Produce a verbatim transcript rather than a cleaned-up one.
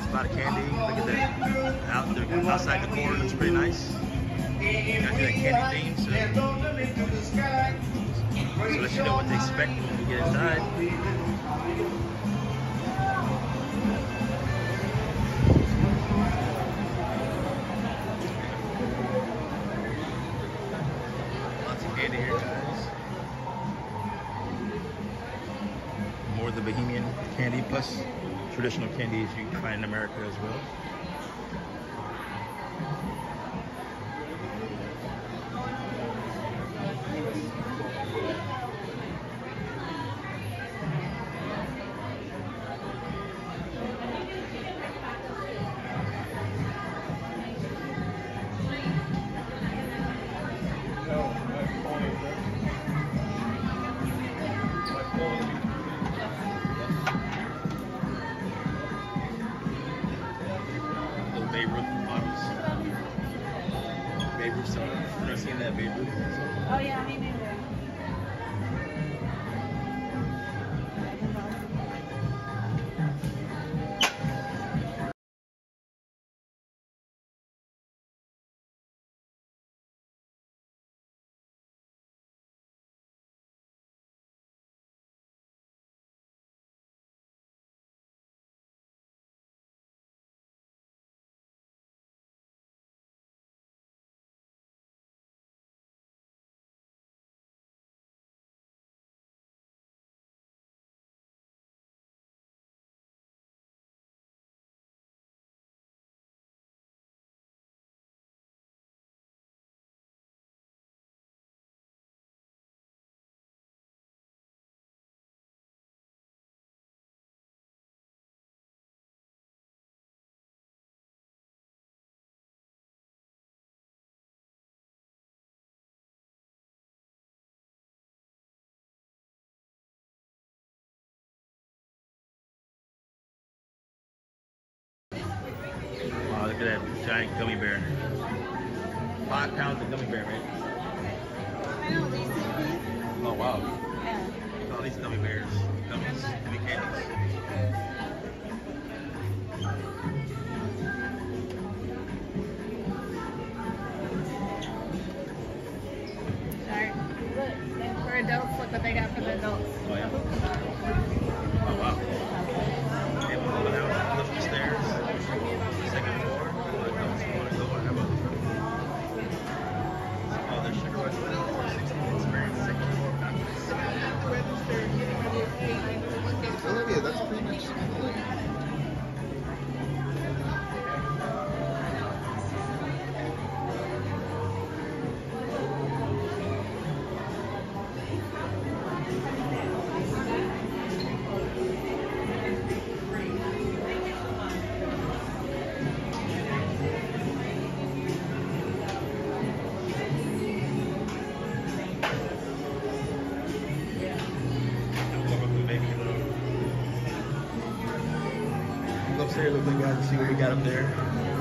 A lot of candy. Look at that. Out the, outside the core looks pretty nice. You gotta do that candy theme, so, so let you know what to expect when we get inside. Lots of candy here, guys. More of the Bohemian candy, plus traditional candies you can find in America as well. Babe Ruth bottles. Babe Ruth soda. I've never seen that Babe Ruth. Oh yeah, me neither. Wow, look at that giant gummy bear. Five pounds of gummy bear, right? Oh wow. Yeah. All these gummy bears. Gummies, heavy candies. Sorry. Look, for adults, look what they got for the adults. Oh yeah. Oh wow. They have a little house up the stairs. Second floor. Adults want to go and have a oh, there's sugar rush four sixty experience. Second floor. Olivia, that's pretty much similar. Upstairs, look like guys, see what we got up there.